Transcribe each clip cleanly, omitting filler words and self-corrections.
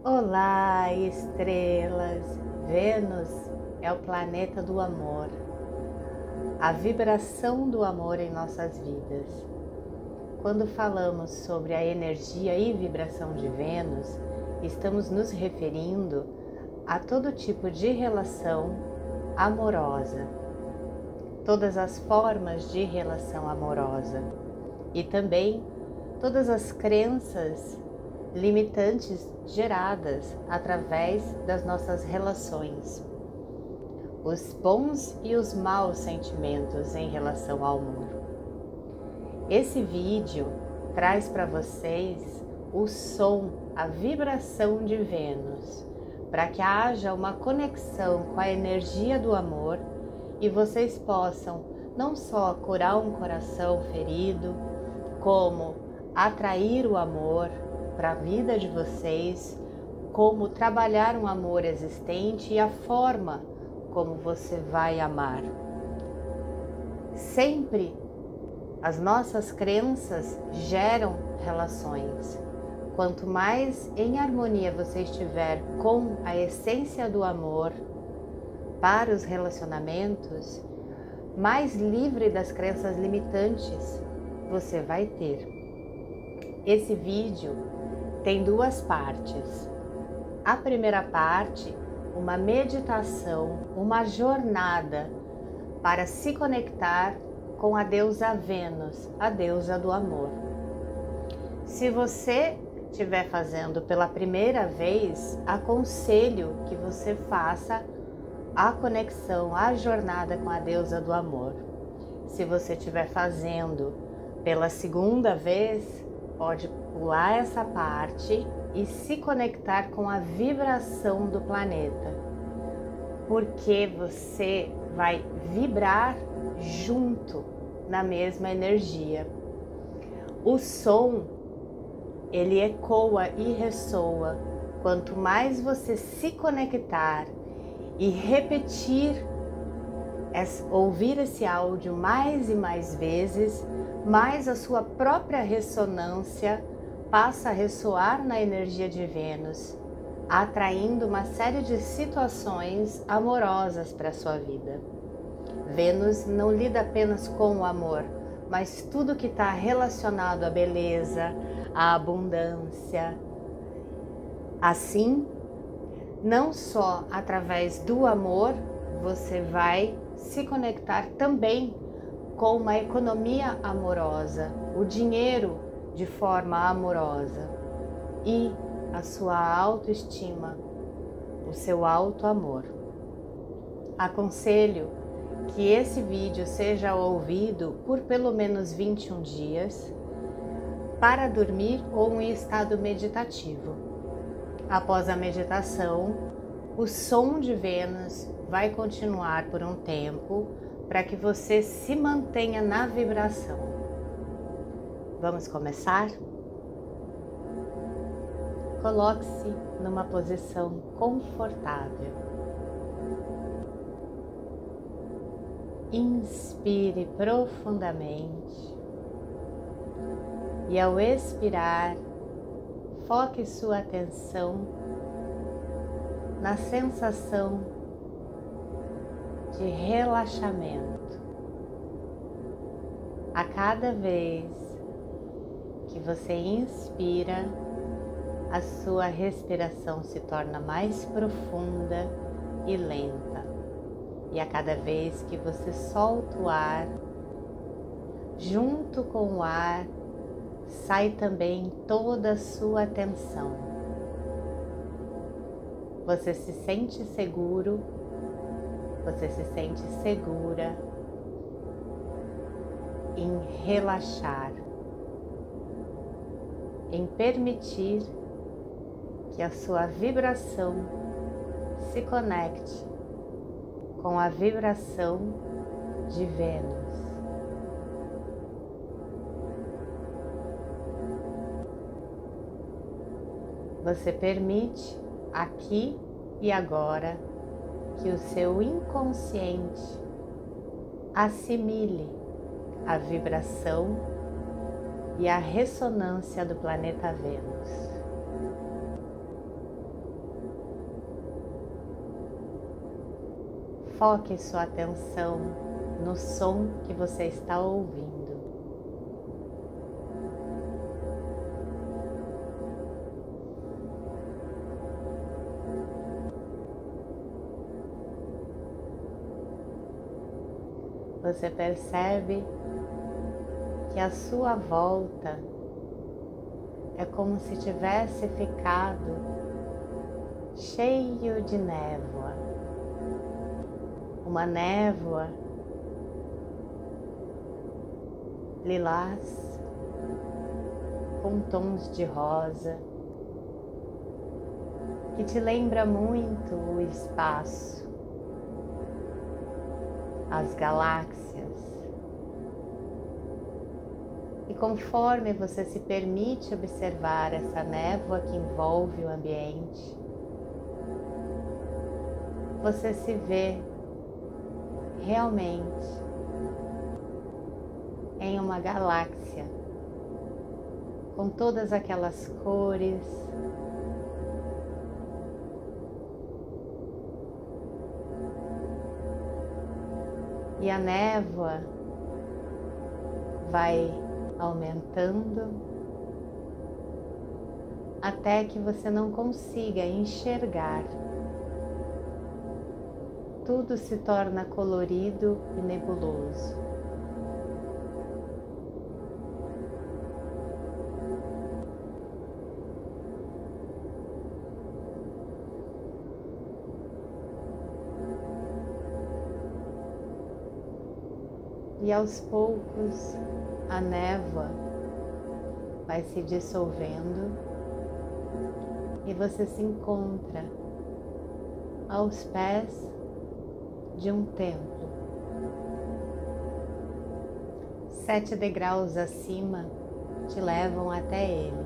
Olá, estrelas! Vênus é o planeta do amor, a vibração do amor em nossas vidas. Quando falamos sobre a energia e vibração de Vênus, estamos nos referindo a todo tipo de relação amorosa, todas as formas de relação amorosa e também todas as crenças limitantes geradas através das nossas relações, os bons e os maus sentimentos em relação ao amor. Esse vídeo traz para vocês o som, a vibração de Vênus, para que haja uma conexão com a energia do amor e vocês possam não só curar um coração ferido, como atrair o amor para a vida de vocês, como trabalhar um amor existente e a forma como você vai amar. Sempre as nossas crenças geram relações. Quanto mais em harmonia você estiver com a essência do amor para os relacionamentos, mais livre das crenças limitantes você vai ter. Esse vídeo tem duas partes. A primeira parte, uma meditação, uma jornada para se conectar com a deusa Vênus, a deusa do amor. Se você estiver fazendo pela primeira vez, aconselho que você faça a conexão, a jornada com a deusa do amor. Se você estiver fazendo pela segunda vez, pode pular essa parte e se conectar com a vibração do planeta, porque você vai vibrar junto na mesma energia. O som, ele ecoa e ressoa. Quanto mais você se conectar e repetir, ouvir esse áudio mais e mais vezes, mais a sua própria ressonância passa a ressoar na energia de Vênus, atraindo uma série de situações amorosas para a sua vida. Vênus não lida apenas com o amor, mas tudo que está relacionado à beleza, à abundância. Assim, não só através do amor, você vai se conectar também com uma economia amorosa, o dinheiro de forma amorosa e a sua autoestima, o seu auto-amor. Aconselho que esse vídeo seja ouvido por pelo menos 21 dias para dormir ou em estado meditativo. Após a meditação, o som de Vênus vai continuar por um tempo para que você se mantenha na vibração. Vamos começar? Coloque-se numa posição confortável. Inspire profundamente e ao expirar, foque sua atenção na sensação de relaxamento. A cada vez que você inspira, a sua respiração se torna mais profunda e lenta. E a cada vez que você solta o ar, junto com o ar, sai também toda a sua atenção. Você se sente seguro, você se sente segura em relaxar, em permitir que a sua vibração se conecte com a vibração de Vênus. Você permite aqui e agora que o seu inconsciente assimile a vibração e a ressonância do planeta Vênus. foque sua atenção no som que você está ouvindo. Você percebe que a sua volta é como se tivesse ficado cheio de névoa. Uma névoa lilás com tons de rosa que te lembra muito o espaço, as galáxias. E conforme você se permite observar essa névoa que envolve o ambiente, você se vê realmente em uma galáxia com todas aquelas cores, e a névoa vai aumentando até que você não consiga enxergar. Tudo se torna colorido e nebuloso. E aos poucos a névoa vai se dissolvendo e você se encontra aos pés de um templo. 7 degraus acima te levam até ele.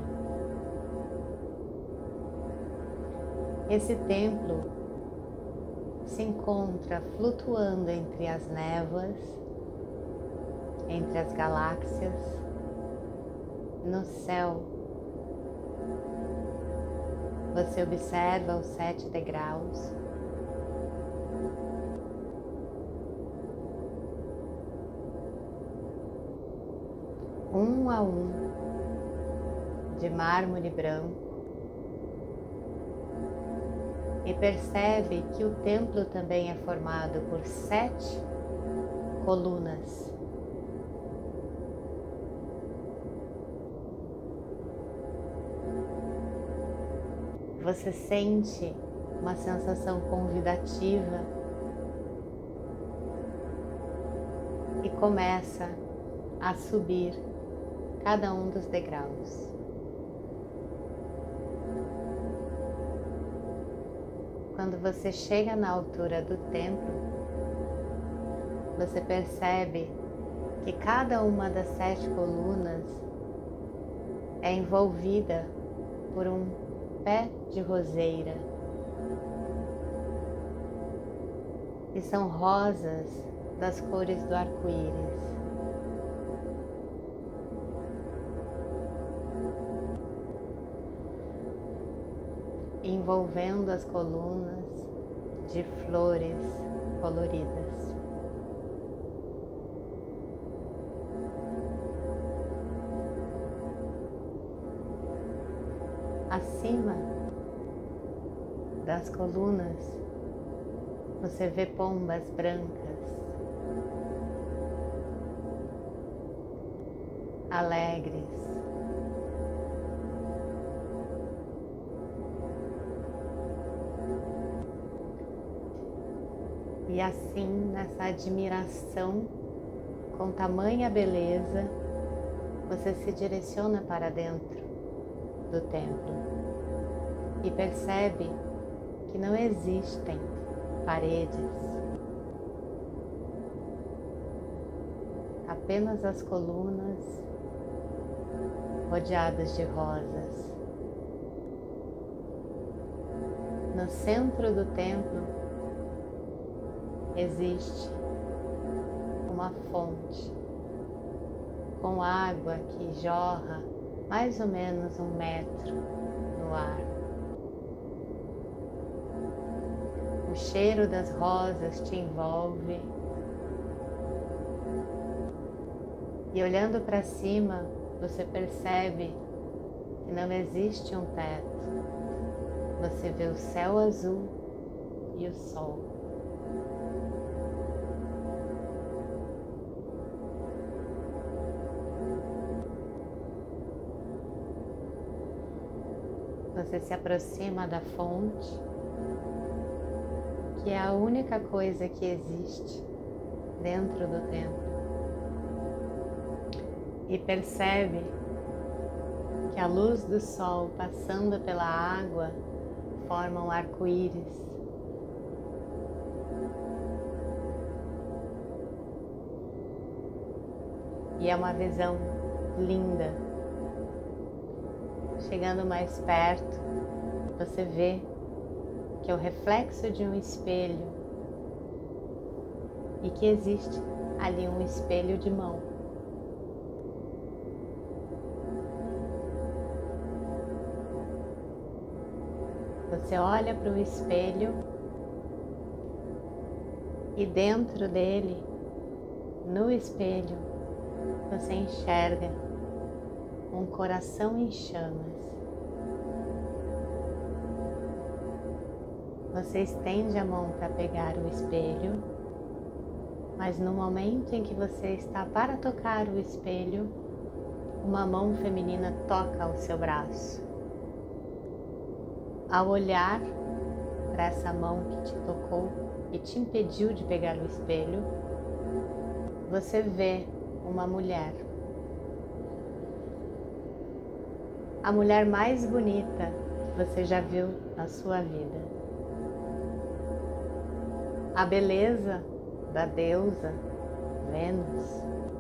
Esse templo se encontra flutuando entre as névoas, entre as galáxias, no céu. Você observa os 7 degraus. Um a um, de mármore branco, e percebe que o templo também é formado por 7 colunas. Você sente uma sensação convidativa e começa a subir cada um dos degraus. Quando você chega na altura do templo, você percebe que cada uma das 7 colunas é envolvida por um pé de roseira. E são rosas das cores do arco-íris. Envolvendo as colunas de flores coloridas. Acima das colunas, você vê pombas brancas, alegres. E assim, nessa admiração com tamanha beleza, você se direciona para dentro do templo e percebe que não existem paredes, apenas as colunas rodeadas de rosas. No centro do templo existe uma fonte com água que jorra mais ou menos 1 metro no ar. O cheiro das rosas te envolve. E olhando para cima, você percebe que não existe um teto. Você vê o céu azul e o sol. Você se aproxima da fonte, que é a única coisa que existe dentro do templo, e percebe que a luz do sol passando pela água forma um arco-íris. E é uma visão linda. Chegando mais perto, você vê que é o reflexo de um espelho e que existe ali um espelho de mão. Você olha para o espelho e dentro dele, no espelho, você enxerga um coração em chamas. Você estende a mão para pegar o espelho, mas no momento em que você está para tocar o espelho, uma mão feminina toca o seu braço. Ao olhar para essa mão que te tocou e te impediu de pegar o espelho, você vê uma mulher. A mulher mais bonita que você já viu na sua vida. A beleza da deusa Vênus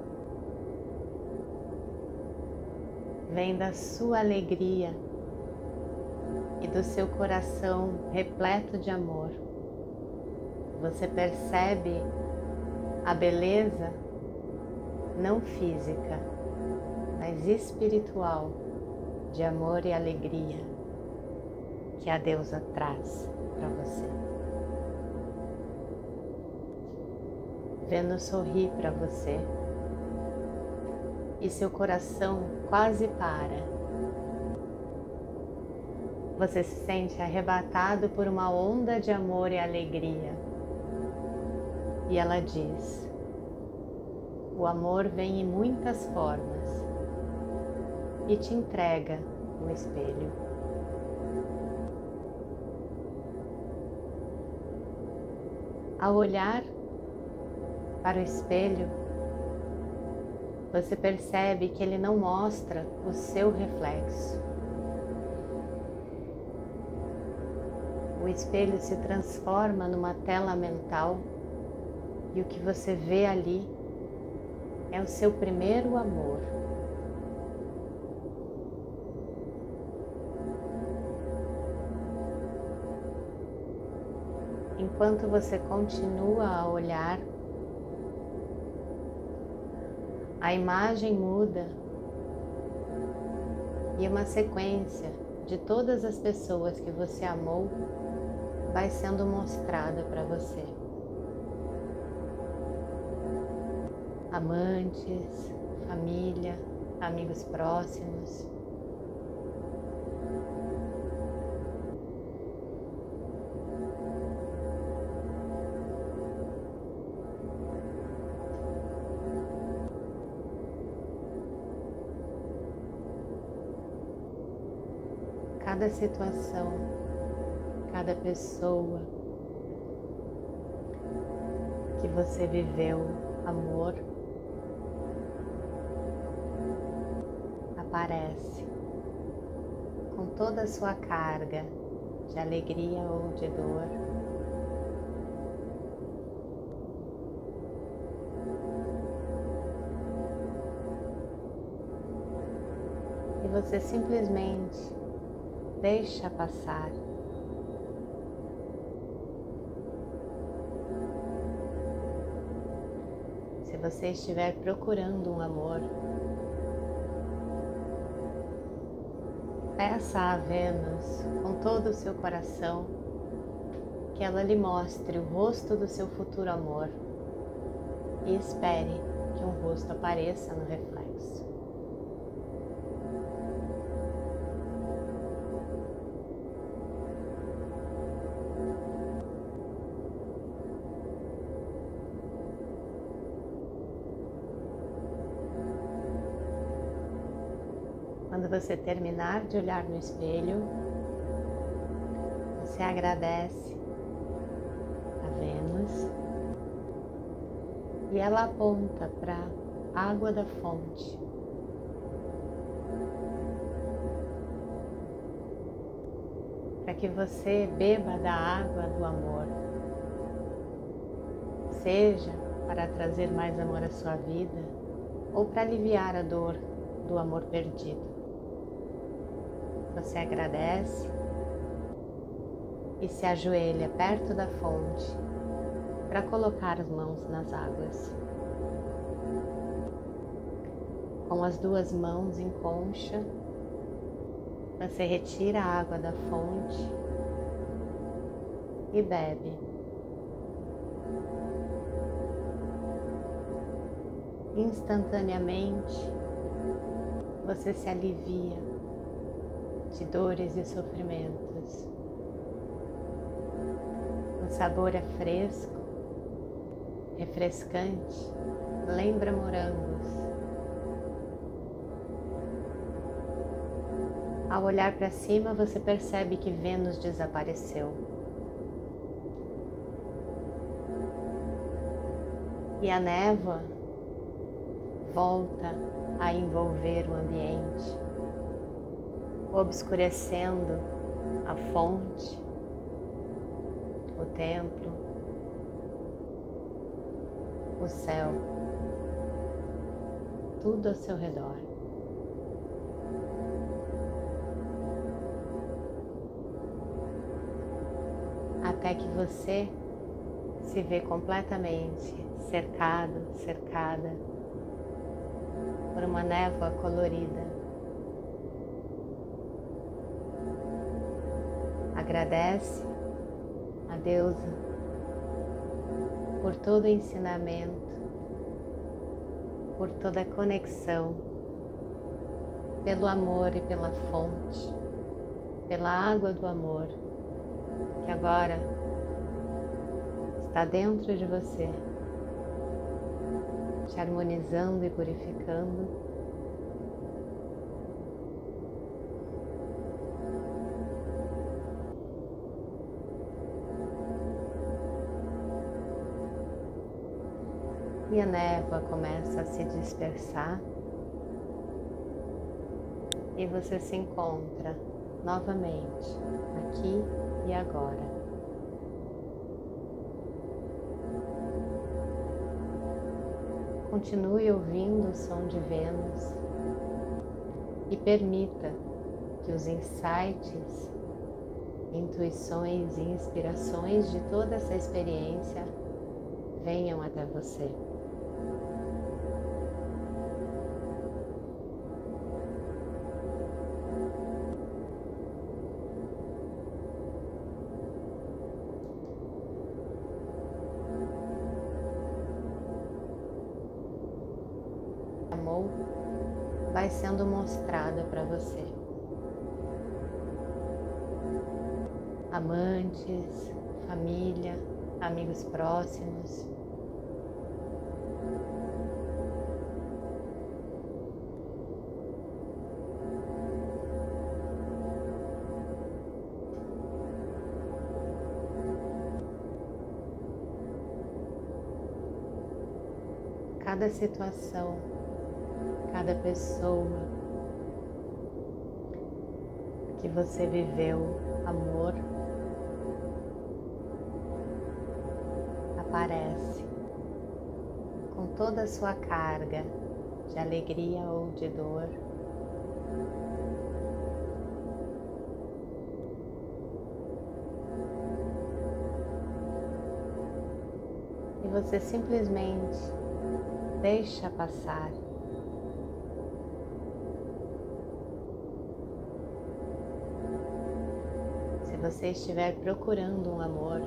vem da sua alegria e do seu coração repleto de amor. Você percebe a beleza não física, mas espiritual de amor e alegria que a deusa traz para você. Vênus sorri para você e seu coração quase para. Você se sente arrebatado por uma onda de amor e alegria. E ela diz: o amor vem em muitas formas e te entrega um espelho. Ao olhar para o espelho, você percebe que ele não mostra o seu reflexo. O espelho se transforma numa tela mental e o que você vê ali é o seu primeiro amor. Enquanto você continua a olhar, a imagem muda e uma sequência de todas as pessoas que você amou vai sendo mostrada para você. Amantes, família, amigos próximos. Cada situação, cada pessoa que você viveu amor aparece com toda a sua carga de alegria ou de dor. E você simplesmente deixa passar. Se você estiver procurando um amor, peça a Vênus com todo o seu coração que ela lhe mostre o rosto do seu futuro amor e espere que um rosto apareça no reflexo. Quando você terminar de olhar no espelho, você agradece a Vênus e ela aponta para a água da fonte. Para que você beba da água do amor, seja para trazer mais amor à sua vida ou para aliviar a dor do amor perdido. Você agradece e se ajoelha perto da fonte para colocar as mãos nas águas. Com as duas mãos em concha, você retira a água da fonte e bebe. Instantaneamente, você se alivia de dores e sofrimentos. O sabor é fresco, refrescante, lembra morangos. Ao olhar para cima, você percebe que Vênus desapareceu. E a névoa volta a envolver o ambiente, obscurecendo a fonte, o templo, o céu, tudo ao seu redor. Até que você se vê completamente cercado, cercada por uma névoa colorida. Agradece a deusa por todo o ensinamento, por toda a conexão, pelo amor e pela fonte, pela água do amor, que agora está dentro de você, te harmonizando e purificando. E a névoa começa a se dispersar e você se encontra novamente aqui e agora. Continue ouvindo o som de Vênus e permita que os insights, intuições e inspirações de toda essa experiência venham até você. Amor vai sendo mostrada para você. Amantes, família, amigos próximos. Cada situação, cada pessoa que você viveu amor aparece com toda a sua carga de alegria ou de dor. E você simplesmente deixa passar. Se você estiver procurando um amor,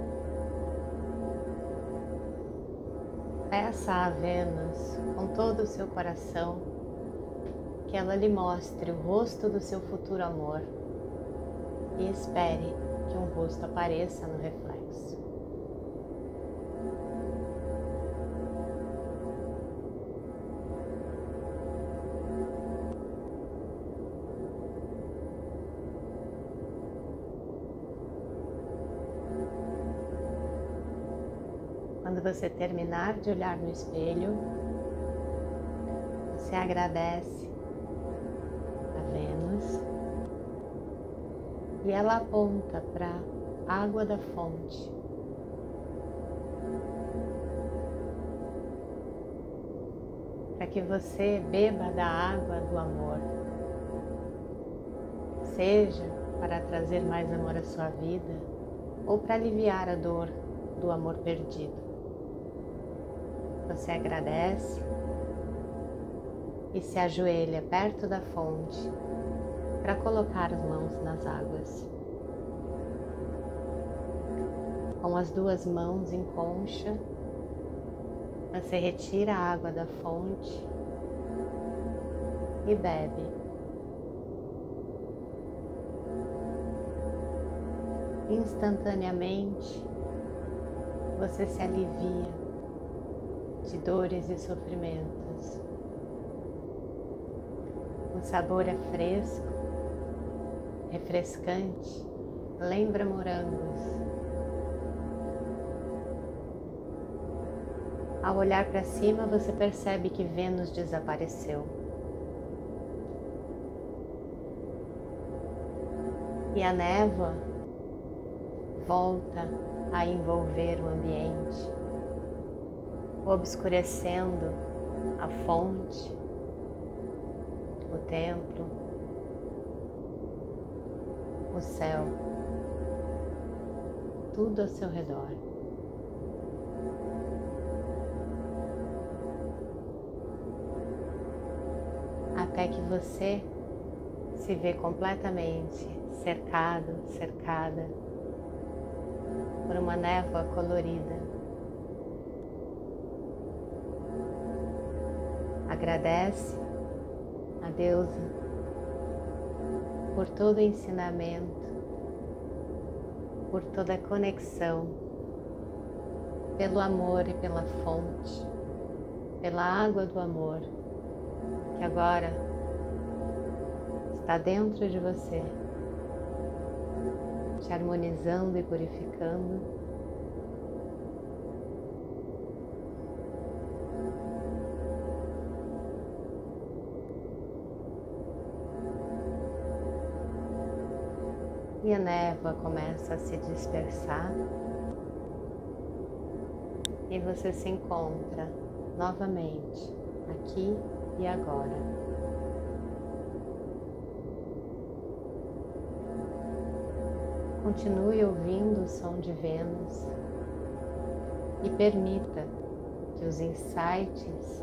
peça a Vênus com todo o seu coração que ela lhe mostre o rosto do seu futuro amor e espere que um rosto apareça no reflexo. Quando você terminar de olhar no espelho, você agradece a Vênus e ela aponta para a água da fonte. Para que você beba da água do amor, seja para trazer mais amor à sua vida ou para aliviar a dor do amor perdido. Você agradece e se ajoelha perto da fonte para colocar as mãos nas águas. Com as duas mãos em concha, você retira a água da fonte e bebe. Instantaneamente, você se alivia de dores e sofrimentos. O sabor é fresco, refrescante, lembra morangos. Ao olhar para cima, você percebe que Vênus desapareceu. E a névoa volta a envolver o ambiente, obscurecendo a fonte, o templo, o céu, tudo ao seu redor. Até que você se vê completamente cercado, cercada por uma névoa colorida. Agradece a deusa por todo o ensinamento, por toda a conexão, pelo amor e pela fonte, pela água do amor, que agora está dentro de você, te harmonizando e purificando. E a névoa começa a se dispersar e você se encontra novamente aqui e agora. Continue ouvindo o som de Vênus e permita que os insights,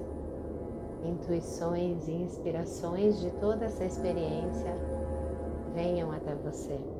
intuições e inspirações de toda essa experiência venham até você.